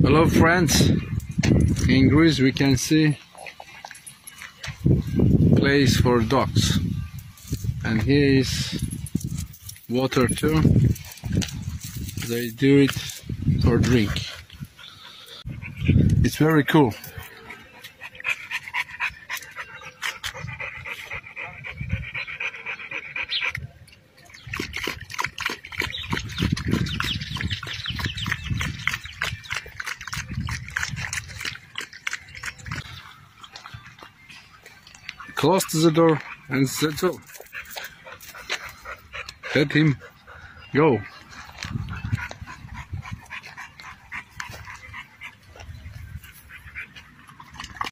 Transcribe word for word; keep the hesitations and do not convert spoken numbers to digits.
Hello friends, in Greece we can see place for dogs, and here is water too. They do it for drink. It's very cool. Close the door and that's all. Let him go.